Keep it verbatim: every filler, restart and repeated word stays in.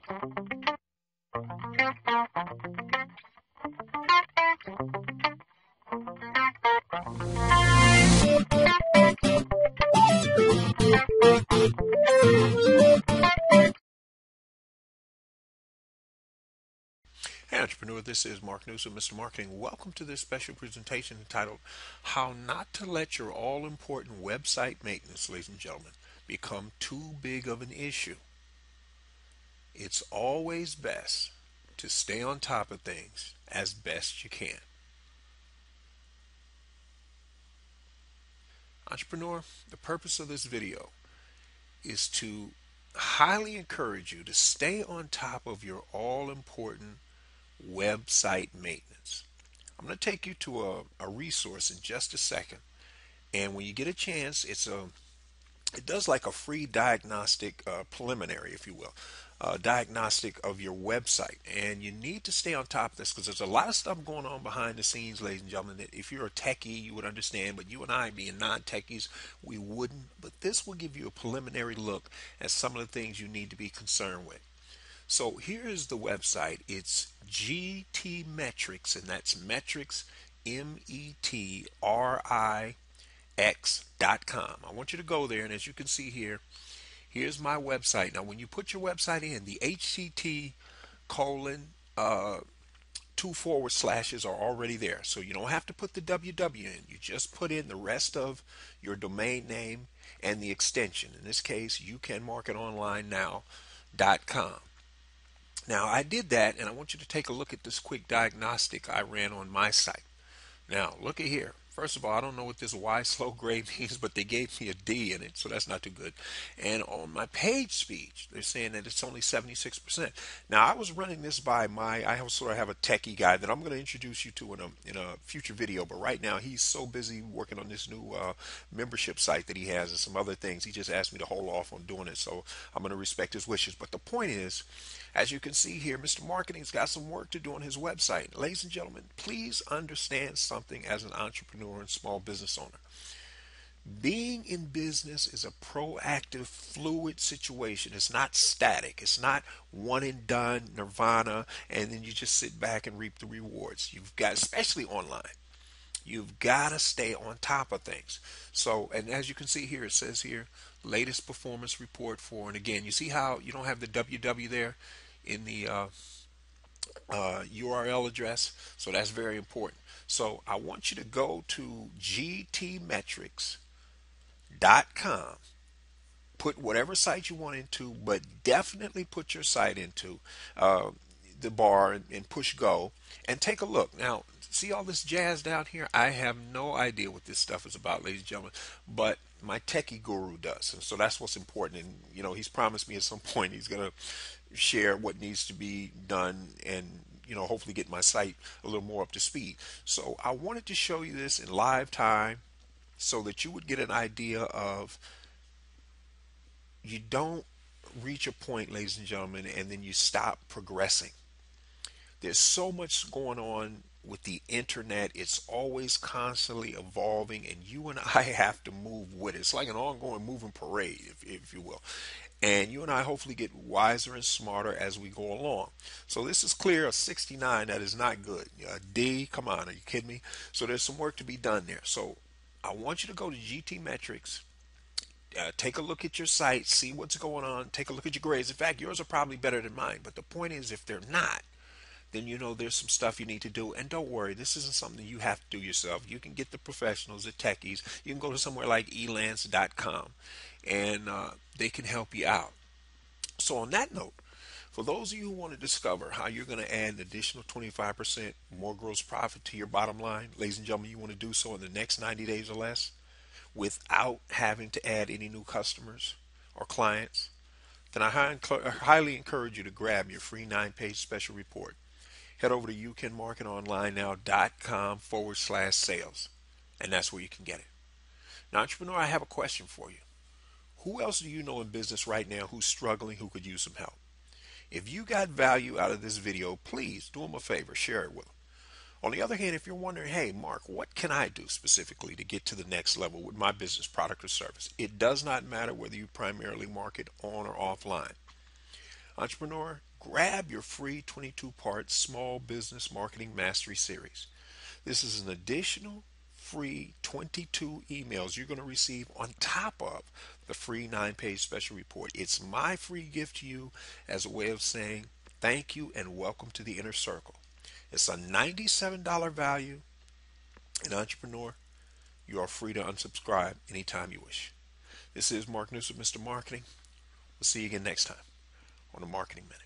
Hey entrepreneur, this is Mark Newsom, Mister Marketing. Welcome to this special presentation entitled How Not to Let Your All-Important Website Maintenance, ladies and gentlemen, Become Too Big of an Issue. It's always best to stay on top of things as best you can. Entrepreneur, the purpose of this video is to highly encourage you to stay on top of your all-important website maintenance. I'm going to take you to a, a resource in just a second. And when you get a chance, it's a it does like a free diagnostic uh, preliminary, if you will, uh, diagnostic of your website. And you need to stay on top of this because there's a lot of stuff going on behind the scenes, ladies and gentlemen, that if you're a techie, you would understand. But you and I, being non-techies, we wouldn't. But this will give you a preliminary look at some of the things you need to be concerned with. So here's the website. It's G T Metrix, and that's Metrix, M E T R I X dot com. I want you to go there, and as you can see here, here's my website. Now, when you put your website in, the H T T colon uh, two forward slashes are already there, so you don't have to put the W W in. You just put in the rest of your domain name and the extension. In this case, you can market online now dot com. Now, I did that, and I want you to take a look at this quick diagnostic I ran on my site. Now, look at here. First of all, I don't know what this Y slow grade means, but they gave me a D in it, so that's not too good. And on my page speed, they're saying that it's only seventy-six percent. Now, I was running this by my, I sort of have a techie guy that I'm going to introduce you to in a, in a future video, but right now he's so busy working on this new uh, membership site that he has and some other things. He just asked me to hold off on doing it, so I'm going to respect his wishes. But the point is, as you can see here, Mister Marketing's got some work to do on his website. Ladies and gentlemen, please understand something as an entrepreneur and small business owner. Being in business is a proactive, fluid situation. It's not static. It's not one and done, nirvana, and then you just sit back and reap the rewards. You've got, especially online, you've got to stay on top of things. So, and as you can see here, it says here, latest performance report for, and again, you see how you don't have the W W there in the uh, uh, U R L address, so that's very important. So I want you to go to G T Metrix dot com, put whatever site you want into, but definitely put your site into uh, the bar and, and push go and take a look. Now, see all this jazz down here? I have no idea what this stuff is about, ladies and gentlemen, but my techie guru does, and so that's what's important. And you know, he's promised me at some point he's going to share what needs to be done, and you know, hopefully get my site a little more up to speed. So I wanted to show you this in live time so that you would get an idea of, you don't reach a point, ladies and gentlemen, and then you stop progressing. There's so much going on with the internet. It's always constantly evolving, and you and I have to move with it. It's like an ongoing moving parade, if, if you will. And you and I hopefully get wiser and smarter as we go along. So this is clear, a sixty-nine, that is not good. A D, come on, are you kidding me? So there's some work to be done there. So I want you to go to G T Metrix, uh, take a look at your site, see what's going on, take a look at your grades. In fact, yours are probably better than mine, but the point is, if they're not, then you know there's some stuff you need to do. And don't worry, this isn't something you have to do yourself. You can get the professionals, the techies. You can go to somewhere like elance dot com, and uh, they can help you out. So on that note, for those of you who want to discover how you're going to add an additional twenty-five percent more gross profit to your bottom line, ladies and gentlemen, you want to do so in the next ninety days or less without having to add any new customers or clients, then I highly encourage you to grab your free nine-page special report. Head over to you can market online now dot com forward slash sales, and that's where you can get it. Now, entrepreneur, I have a question for you. Who else do you know in business right now who's struggling, who could use some help? If you got value out of this video, please do them a favor, share it with them. On the other hand, if you're wondering, hey, Mark, what can I do specifically to get to the next level with my business, product, or service? It does not matter whether you primarily market on or offline. Entrepreneur, grab your free twenty-two part Small Business Marketing Mastery Series. This is an additional free twenty-two emails you're going to receive on top of the free nine page special report. It's my free gift to you as a way of saying thank you and welcome to the inner circle. It's a ninety-seven dollars value. An entrepreneur, you are free to unsubscribe anytime you wish. This is Mark News with Mister Marketing. We'll see you again next time on the Marketing Minute.